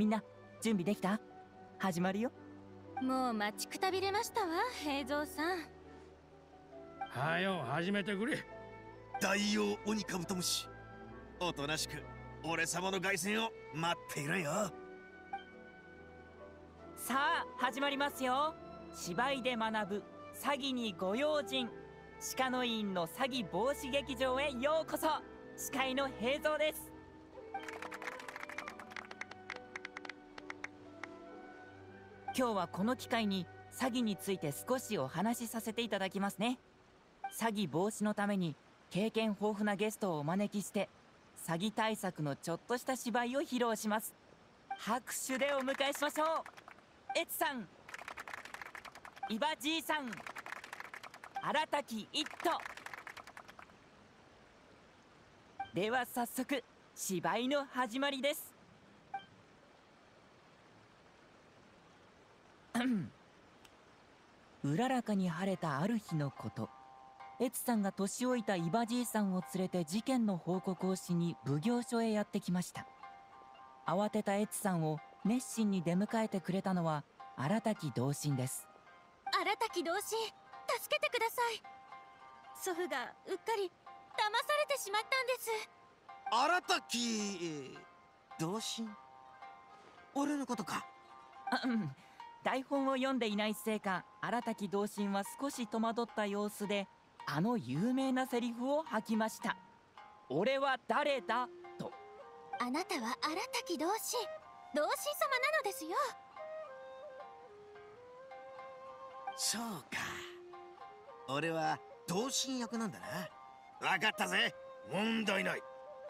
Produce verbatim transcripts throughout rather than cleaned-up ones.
みんな準備できた？始まるよ。 もう待ちくたびれましたわ、平蔵さん。 はよ始めてくれ。 大王鬼カブトムシ、おとなしく俺様の凱旋を待っていろよ。 さあ始まりますよ。芝居で学ぶ詐欺にご用心、鹿の院の詐欺防止劇場へようこそ。司会の平蔵です。今日はこの機会に詐欺について少しお話しさせていただきますね。詐欺防止のために経験豊富なゲストをお招きして詐欺対策のちょっとした芝居を披露します。拍手でお迎えしましょう。エツさん、イバじいさん、荒滝一斗。では早速芝居の始まりです。うららかに晴れたある日のこと、エツさんが年老いたイバじいさんを連れて事件の報告をしに奉行所へやってきました。慌てたエツさんを熱心に出迎えてくれたのは荒滝同心です。 荒滝同心、助けてください。祖父がうっかり騙されてしまったんです。 荒滝同心、俺のことか。 あ、うん、台本を読んでいないせいか荒滝同心は少し戸惑った様子であの有名なセリフを吐きました。俺は誰だと。 あなたは荒滝同心、同心様なのですよ。 そうか、俺は同心役なんだな。分かったぜ、問題ない。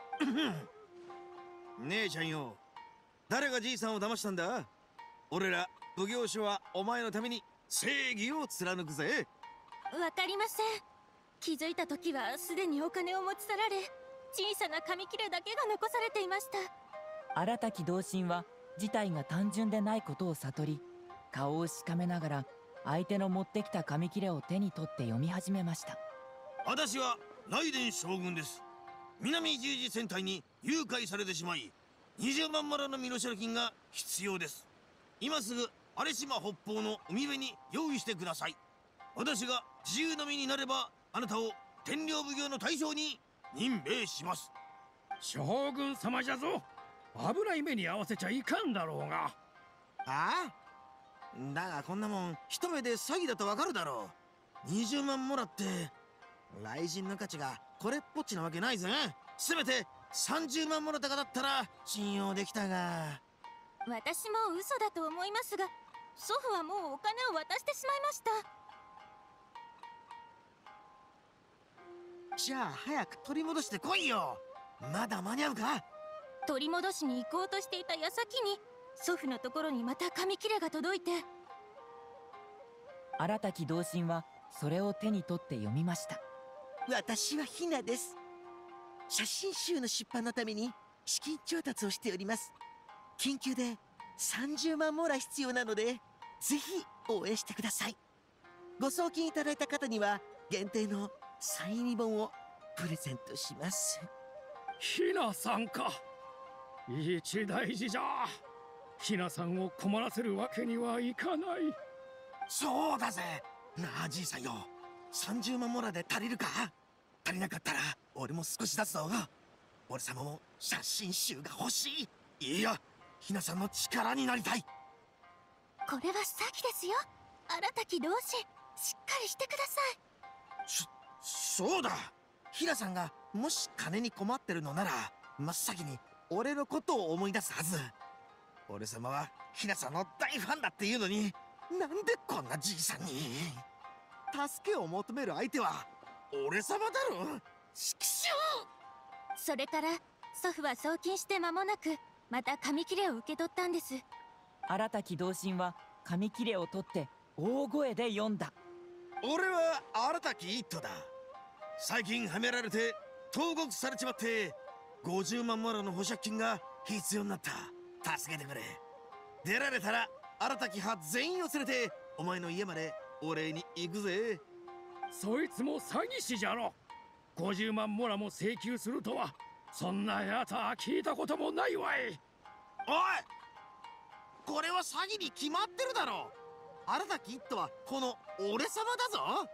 姉ちゃんよ、誰がじいさんを騙したんだ？俺ら奉行所はお前のために正義を貫くぜ。 わかりません。気づいた時はすでにお金を持ち去られ、小さな紙切れだけが残されていました。 荒滝同心は事態が単純でないことを悟り、顔をしかめながら相手の持ってきた紙切れを手に取って読み始めました。 私は雷電将軍です。南十字戦隊に誘拐されてしまい、にじゅうまんマラの身代金が必要です。今すぐ荒島北方の海辺に用意してください。私が自由の身になればあなたを天領奉行の大将に任命します。 将軍様じゃぞ。危ない目に合わせちゃいかんだろうが。 ああ、だがこんなもん一目で詐欺だとわかるだろう。にじゅうまんもらって雷神の価値がこれっぽっちなわけないぜ。せめてさんじゅうまんもの高だったら信用できたが。 私も嘘だと思いますが、祖父はもうお金を渡してしまいました。 じゃあ早く取り戻してこいよ。まだ間に合うか？ 取り戻しに行こうとしていた矢先に祖父のところにまた紙切れが届いて。 荒滝同心はそれを手に取って読みました。 私はひなです。写真集の出版のために資金調達をしております。緊急でさんじゅうまんモラ必要なので、ぜひ応援してください。ご送金いただいた方には限定のサイン入り本をプレゼントします。 ひなさんか。一大事じゃ。ひなさんを困らせるわけにはいかない。 そうだぜ。なあじいさんよ、さんじゅうまんモラで足りるか？足りなかったら俺も少し出すぞ。俺様も写真集が欲しい。いや、ひなさんの力になりたい。 これは詐欺ですよ。荒滝同心、しっかりしてください。 そ、そうだ。ひなさんがもし金に困ってるのなら真っ先に俺のことを思い出すはず。俺様はひなさんの大ファンだっていうのに、なんでこんなじいさんに助けを求める相手は俺様だろ。ちくしょう。 それから祖父は送金して間もなくまた紙切れを受け取ったんです。 荒滝同心は紙切れを取って大声で読んだ。 俺は荒滝一斗だ。最近はめられて投獄されちまってごじゅうまんモラの保釈金が必要になった。助けてくれ。出られたら荒滝派全員を連れてお前の家までお礼に行くぜ。 そいつも詐欺師じゃろ。ごじゅうまんモラも請求するとは、そんなやつは聞いたこともないわい。 おい、 これは詐欺に決まってるだろう。荒滝一家はこの俺様だぞ。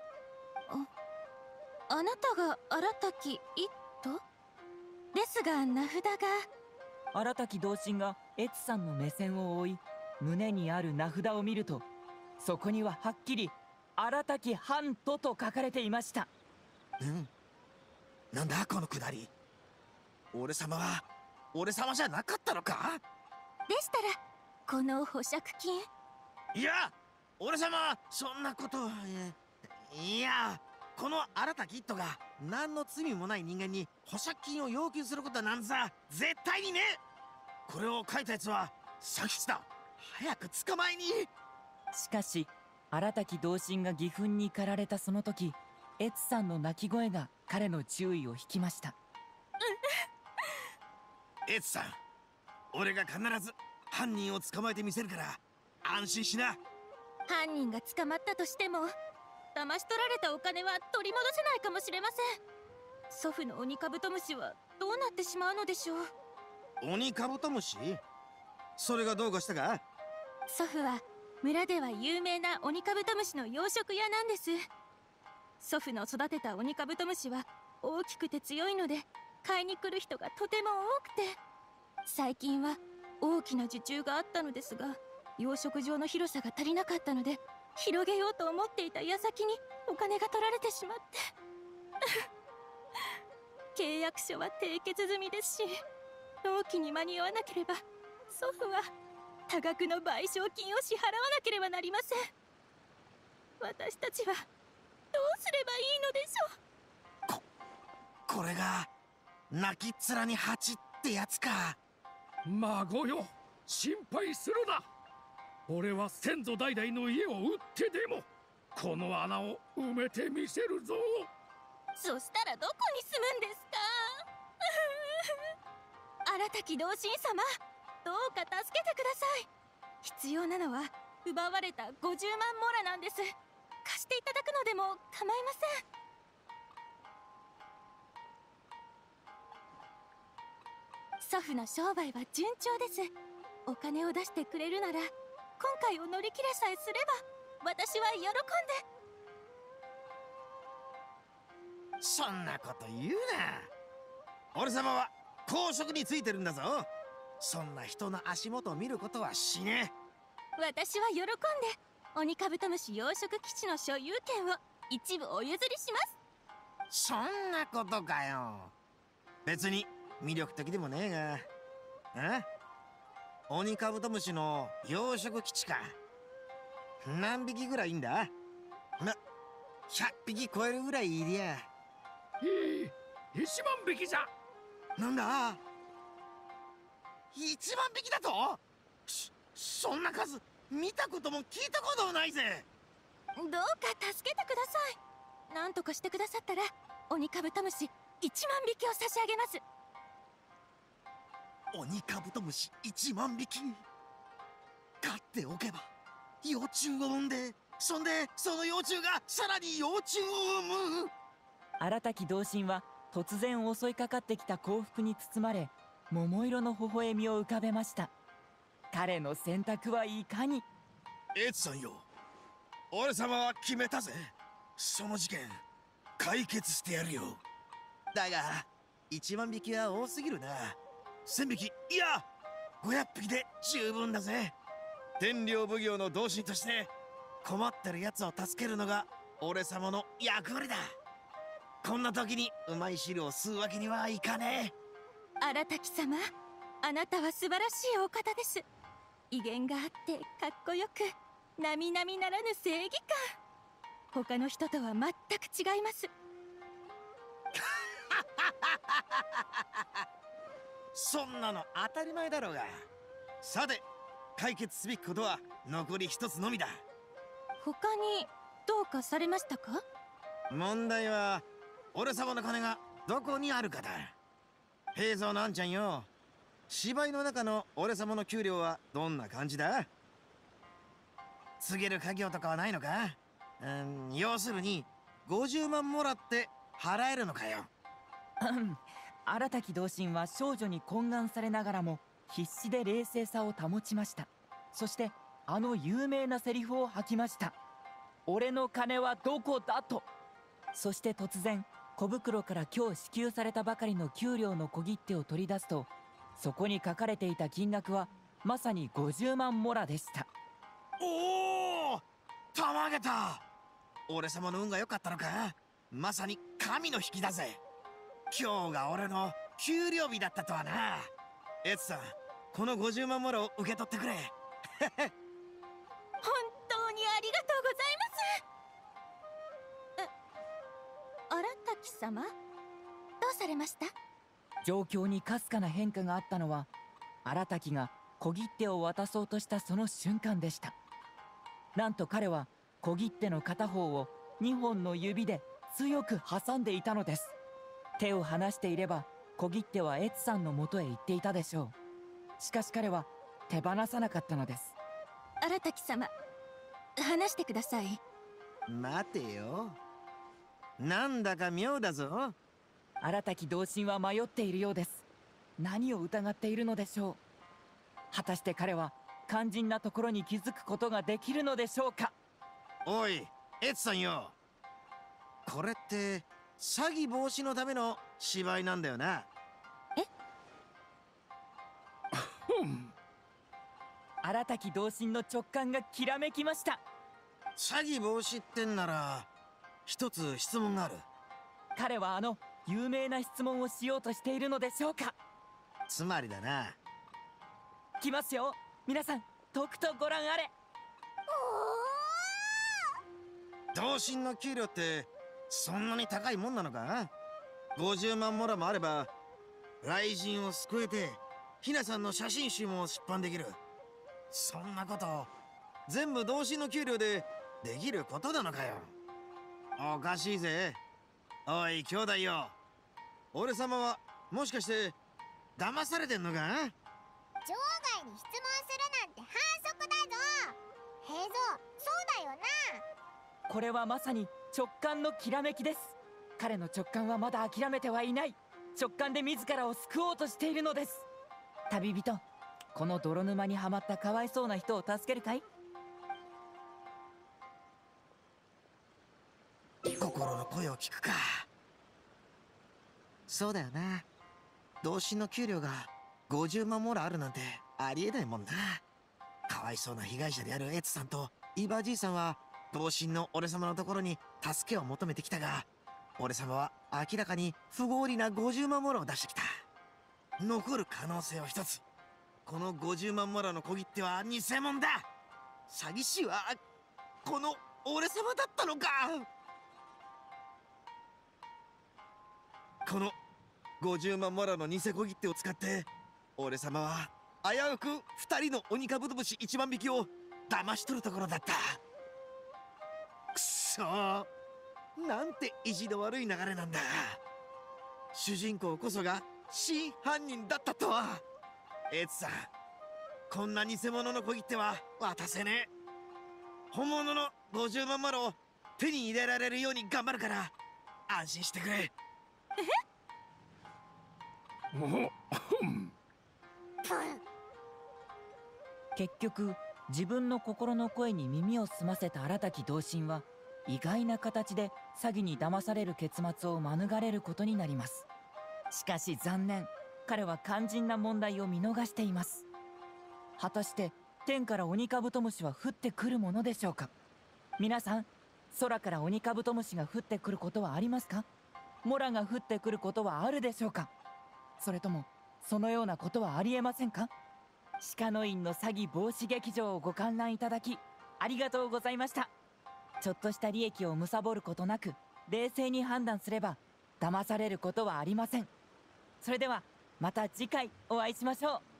あなたが荒滝一家ですが、名札が。 荒滝同心がエツさんの目線を追い、胸にある名札を見ると、そこにははっきり荒滝半斗と書かれていました。 うん、なんだこのくだり。俺様は俺様じゃなかったのか。 でしたらこの保釈金。 いや、俺様はそんなこと。いや、この荒滝一家が何の罪もない人間に保釈金を要求することなんざ絶対にね。これを書いたやつは佐吉だ。早く捕まえに。 しかし荒滝同心が義憤に駆られたその時、エツさんの泣き声が彼の注意を引きました。 エツさん、俺が必ず犯人を捕まえてみせるから安心しな。 犯人が捕まったとしても、騙し取られたお金は取り戻せないかもしれません。祖父のオニカブトムシはどうなってしまうのでしょう。 オニカブトムシ？それがどうかしたか？ 祖父は村では有名なオニカブトムシの養殖屋なんです。祖父の育てたオニカブトムシは大きくて強いので、買いに来る人がとても多くて、最近は大きな受注があったのですが、養殖場の広さが足りなかったので広げようと思っていた矢先にお金が取られてしまって契約書は締結済みですし、納期に間に合わなければ祖父は多額の賠償金を支払わなければなりません。私たちはどうすればいいのでしょう。 ここれが泣きっ面に蜂ってやつか。 孫よ、心配するな。俺は先祖代々の家を売ってでもこの穴を埋めてみせるぞ。 そしたらどこに住むんですか？荒滝同心様、どうか助けてください。必要なのは奪われたごじゅうまんモラなんです。貸していただくのでも構いません。祖父の商売は順調です。お金を出してくれるなら、今回を乗り切れさえすれば私は喜んで。 そんなこと言うな。俺様は公職についてるんだぞ。そんな人の足元を見ることはしねえ。 私は喜んでオニカブトムシ養殖基地の所有権を一部お譲りします。 そんなことかよ。別に魅力的でもねえが。え？オニカブトムシの養殖基地か。何匹ぐらいいんだ？ま、ひゃっぴき超えるぐらいいりゃ。 いい、いちまんびきじゃ。 なんだ？いちまんびきだと？そ、そんな数見たことも聞いたこともないぜ。 どうか助けてください。何とかしてくださったらオニカブトムシいちまんびきを差し上げます。 オニカブトムシいちまんびき飼っておけば幼虫を産んで、そんでその幼虫がさらに幼虫を産む。 荒滝同心は突然襲いかかってきた幸福に包まれ、桃色の微笑みを浮かべました。彼の選択はいかに。 エツさんよ、俺様は決めたぜ。その事件解決してやるよ。だがいちまんびきは多すぎるな。せんびき、いやごひゃっぴきで十分だぜ。天領奉行の同心として困ってる奴を助けるのが俺様の役割だ。こんな時にうまい汁を吸うわけにはいかねえ。 荒滝様、あなたは素晴らしいお方です。威厳があってかっこよく、並々ならぬ正義感。他の人とは全く違います。 そんなの当たり前だろうが。さて解決すべきことは残り一つのみだ。 他にどうかされましたか？ 問題は俺様の金がどこにあるかだ。平蔵のあんちゃんよ、芝居の中の俺様の給料はどんな感じだ？告げる家業とかはないのか？うん、要するにごじゅうまんもらって払えるのかよ。 荒滝同心は少女に懇願されながらも必死で冷静さを保ちました。 そしてあの有名なセリフを吐きました。俺の金はどこだと。そして突然、小袋から今日支給されたばかりの給料の小切手を取り出すと、そこに書かれていた金額はまさにごじゅうまんモラでした。 おお、たまげた。俺様の運が良かったのか。まさに神の引きだぜ。今日が俺の給料日だったとはな。エツさん、このごじゅうまんモラを受け取ってくれ。 本当にありがとうございます。え、荒滝様、どうされました？ 状況にかすかな変化があったのは、荒滝が小切手を渡そうとしたその瞬間でした。なんと彼は小切手の片方をにほんの指で強く挟んでいたのです。手を離していれば小切手はエツさんの元へ行っていたでしょう。しかし彼は手放さなかったのです。 荒滝様、話してください。 待てよ、なんだか妙だぞ。 荒滝同心は迷っているようです。何を疑っているのでしょう。果たして彼は肝心なところに気づくことができるのでしょうか。 おい、エツさんよ、これって詐欺防止のための芝居なんだよな。 え？ 荒滝同心の直感がきらめきました。 詐欺防止ってんなら一つ質問がある。 彼はあの有名な質問をしようとしているのでしょうか。 つまりだな。 来ますよ、皆さん、とくとご覧あれ。 同心の給料ってそんなに高いもんなのか。ごじゅうまんモラもあれば雷神を救えてひなさんの写真集も出版できる。そんなこと全部同心の給料でできることなのかよ。おかしいぜ。おい兄弟よ、俺様はもしかして騙されてんのか。 場外に質問するなんて反則だぞ。平蔵、そうだよな。 これはまさに直感のきらめきです。彼の直感はまだ諦めてはいない。直感で自らを救おうとしているのです。旅人、この泥沼にはまったかわいそうな人を助けるかい？ 心の声を聞くか。そうだよな、同心の給料がごじゅうまんモラあるなんてありえないもんな。かわいそうな被害者であるエツさんとイバじいさんは同心の俺様のところに助けを求めてきたが、俺様は明らかに不合理なごじゅうまんモラを出してきた。残る可能性は一つ。このごじゅうまんモラの小切手は偽物だ。詐欺師はこの俺様だったのか。このごじゅうまんモラの偽小切手を使って俺様は危うくふたりの鬼カブトムシいちまんびきを騙し取るところだった。くそー、なんて意地の悪い流れなんだ。主人公こそが真犯人だったとは。エツさん、こんな偽物の小切手は渡せねえ。本物のごじゅうまんモラを手に入れられるように頑張るから安心してくれ。 結局自分の心の声に耳を澄ませた荒滝同心は意外な形で詐欺に騙される結末を免れることになります。しかし残念、彼は肝心な問題を見逃しています。果たして天からオニカブトムシは降ってくるものでしょうか。皆さん、空からオニカブトムシが降ってくることはありますか？モラが降ってくることはあるでしょうか？それともそのようなことはありえませんか？鹿の院の詐欺防止劇場をご観覧いただきありがとうございました。ちょっとした利益を貪ることなく冷静に判断すれば騙されることはありません。それではまた次回お会いしましょ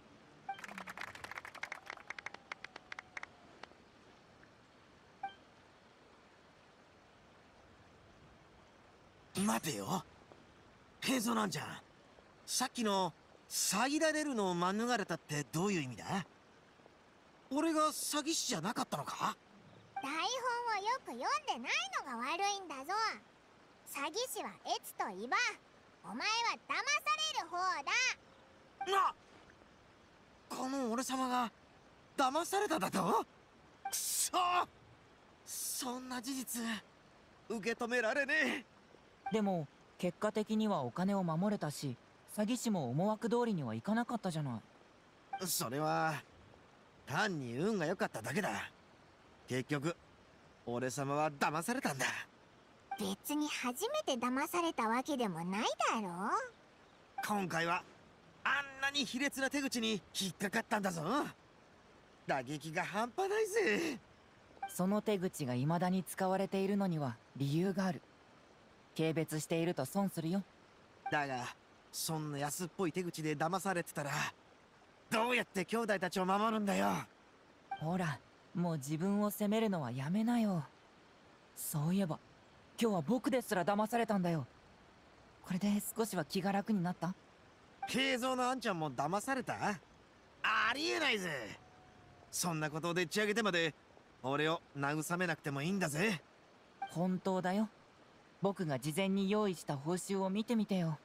う。待てよ、平蔵なんじゃん。さっきの詐欺られるのを免れたってどういう意味だ？俺が詐欺師じゃなかったのか？ 台本をよく読んでないのが悪いんだぞ。詐欺師はエツとイバ、お前は騙される方だ。 な、この俺様が騙されただと？くそ、そんな事実受け止められねでも結果的にはお金を守れたし、詐欺師も思惑通りにはいかなかったじゃない。 え。それは単に運が良かっただけだ。結局俺様は騙されたんだ。 別に初めて騙されたわけでもないだろ。 今回はあんなに卑劣な手口に引っかかったんだぞ。打撃が半端ないぜ。 その手口が未だに使われているのには理由がある。軽蔑していると損するよ。 だがそんな安っぽい手口で騙されてたらどうやって兄弟たちを守るんだよ。 ほら、もう自分を責めるのはやめなよ。そういえば今日は僕ですら騙されたんだよ。これで少しは気が楽になった？ 平蔵のあんちゃんも騙された？ありえないぜ。そんなことをでっち上げてまで俺を慰めなくてもいいんだぜ。 本当だよ。僕が事前に用意した報酬を見てみてよ。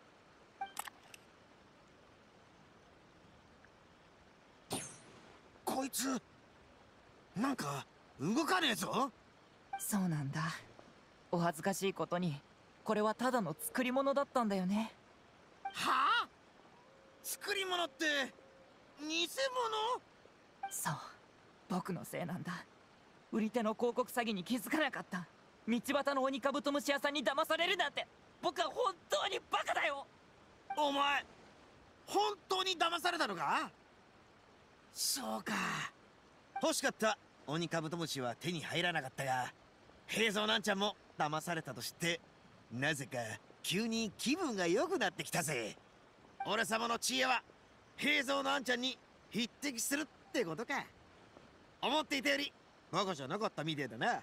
こいつなんか動かねえぞ。 そうなんだ。お恥ずかしいことにこれはただの作り物だったんだよね。 はあ？作り物って偽物？ そう、僕のせいなんだ。売り手の広告詐欺に気づかなかった。道端のオニカブトムシ屋さんに騙されるなんて、僕は本当にバカだよ。 お前本当に騙されたのか？そうか。欲しかったオニカブトムシは手に入らなかったが、平蔵なんちゃんも騙されたと知ってなぜか急に気分が良くなってきたぜ。俺様の知恵は平蔵のあんちゃんに匹敵するってことか。思っていたよりバカじゃなかったみてえだな。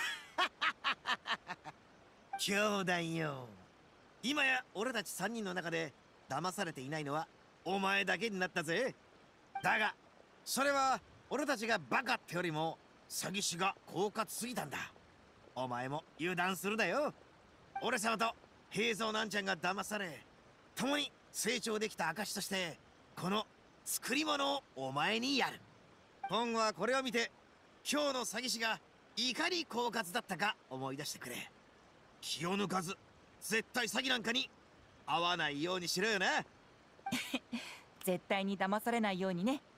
兄弟よ、今や俺たちさんにんの中で騙されていないのはお前だけになったぜ。だがそれは俺たちがバカってよりも詐欺師が狡猾すぎたんだ。お前も油断するなよ。俺様と平蔵なんちゃんが騙され共に成長できた証としてこの作り物をお前にやる。今後はこれを見て今日の詐欺師がいかに狡猾だったか思い出してくれ。気を抜かず絶対詐欺なんかに合わないようにしろよな。 絶対に騙されないようにね。